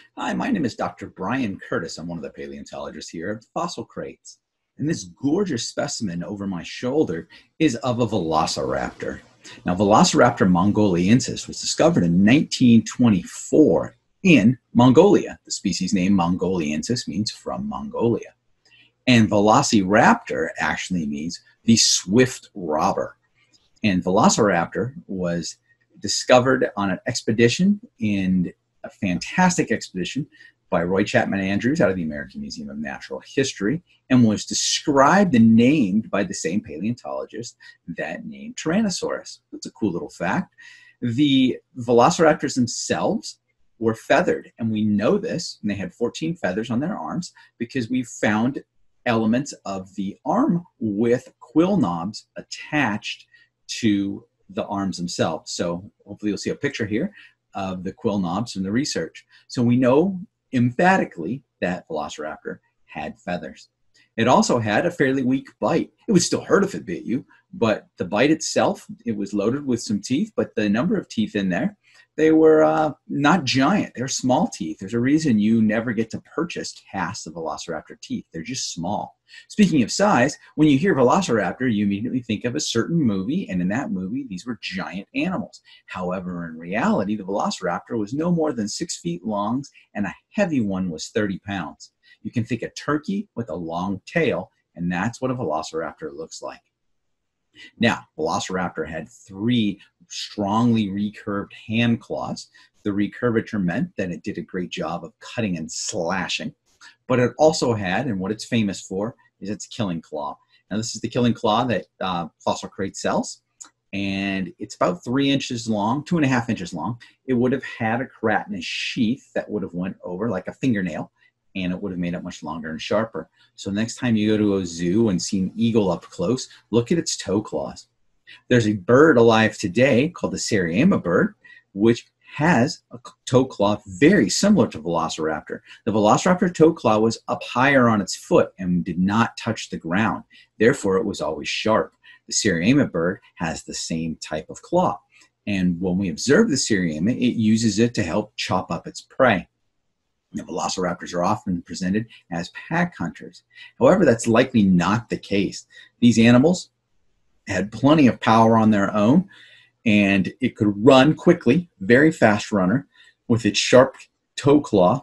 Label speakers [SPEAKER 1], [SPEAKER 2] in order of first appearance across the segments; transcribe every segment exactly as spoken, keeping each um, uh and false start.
[SPEAKER 1] Hi, my name is Doctor Brian Curtis. I'm one of the paleontologists here at Fossil Crates. And this gorgeous specimen over my shoulder is of a Velociraptor. Now, Velociraptor mongoliensis was discovered in nineteen twenty-four in Mongolia. The species name mongoliensis means from Mongolia. And Velociraptor actually means the swift robber. And Velociraptor was discovered on an expedition in a fantastic expedition by Roy Chapman Andrews out of the American Museum of Natural History, and was described and named by the same paleontologist that named Tyrannosaurus. That's a cool little fact. The velociraptors themselves were feathered, and we know this, and they had fourteen feathers on their arms because we found elements of the arm with quill knobs attached to the arms themselves. So hopefully you'll see a picture here of the quill knobs from the research. So we know emphatically that Velociraptor had feathers. It also had a fairly weak bite. It would still hurt if it bit you, but the bite itself, it was loaded with some teeth, but the number of teeth in there, they were uh, not giant. They're small teeth. There's a reason you never get to purchase casts of Velociraptor teeth. They're just small. Speaking of size, when you hear Velociraptor, you immediately think of a certain movie, and in that movie, these were giant animals. However, in reality, the Velociraptor was no more than six feet long, and a heavy one was thirty pounds. You can think a turkey with a long tail, and that's what a Velociraptor looks like. Now, Velociraptor had three strongly recurved hand claws. The recurvature meant that it did a great job of cutting and slashing, but it also had, and what it's famous for, is its killing claw. Now, this is the killing claw that uh, Fossil Crate sells, and it's about three inches long, two and a half inches long. It would have had a keratinous sheath that would have went over like a fingernail, and it would have made it much longer and sharper. So next time you go to a zoo and see an eagle up close, look at its toe claws. There's a bird alive today called the Seriema bird, which has a toe claw very similar to Velociraptor. The Velociraptor toe claw was up higher on its foot and did not touch the ground. Therefore, it was always sharp. The Seriema bird has the same type of claw. And when we observe the Seriema, it uses it to help chop up its prey. The velociraptors are often presented as pack hunters. However, that's likely not the case. These animals had plenty of power on their own, and it could run quickly, very fast runner, with its sharp toe claw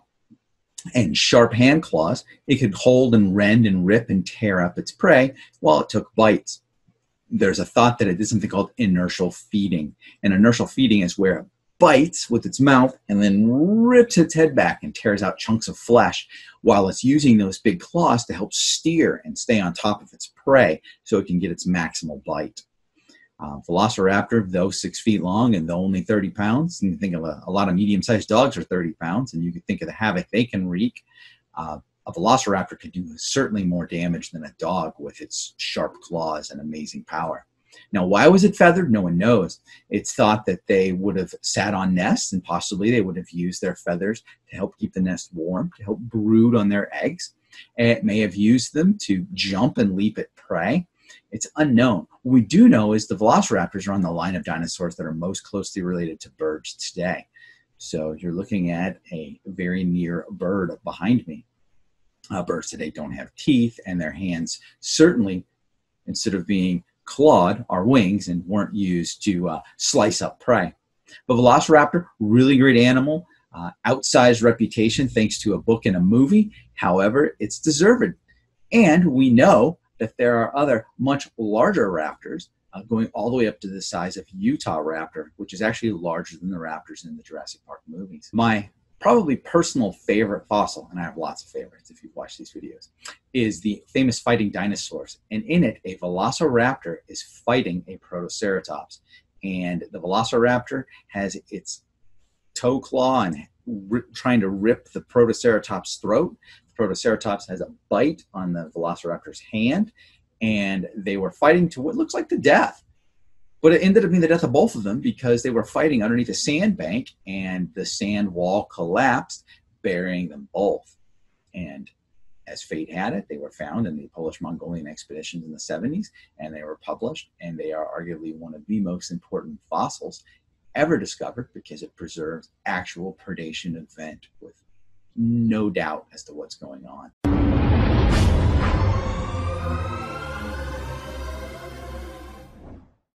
[SPEAKER 1] and sharp hand claws. It could hold and rend and rip and tear up its prey while it took bites. There's a thought that it did something called inertial feeding. And inertial feeding is where it bites with its mouth and then rips its head back and tears out chunks of flesh while it's using those big claws to help steer and stay on top of its prey so it can get its maximal bite. Uh, Velociraptor, though six feet long and though only thirty pounds, and you think of a, a lot of medium-sized dogs are thirty pounds, and you can think of the havoc they can wreak. Uh, a Velociraptor could do certainly more damage than a dog with its sharp claws and amazing power. Now, why was it feathered? No one knows. It's thought that they would have sat on nests, and possibly they would have used their feathers to help keep the nest warm, to help brood on their eggs. And it may have used them to jump and leap at prey. It's unknown. What we do know is the velociraptors are on the line of dinosaurs that are most closely related to birds today. So you're looking at a very near bird behind me. Uh, birds today don't have teeth, and their hands certainly, instead of being clawed, are wings and weren't used to uh, slice up prey. The velociraptor, really great animal, uh, outsized reputation thanks to a book and a movie. However, it's deserved. And we know that there are other much larger raptors uh, going all the way up to the size of Utah raptor, which is actually larger than the raptors in the Jurassic Park movies. My probably personal favorite fossil, and I have lots of favorites if you've watched these videos, is the famous Fighting Dinosaurs. And in it, a velociraptor is fighting a protoceratops. And the velociraptor has its toe claw and rip, trying to rip the protoceratops' throat. The protoceratops has a bite on the velociraptor's hand, and they were fighting to what looks like the death. But it ended up being the death of both of them because they were fighting underneath a sandbank, and the sand wall collapsed, burying them both. And as fate had it, they were found in the Polish-Mongolian expeditions in the seventies, and they were published, and they are arguably one of the most important fossils ever discovered because it preserves actual predation event with no doubt as to what's going on.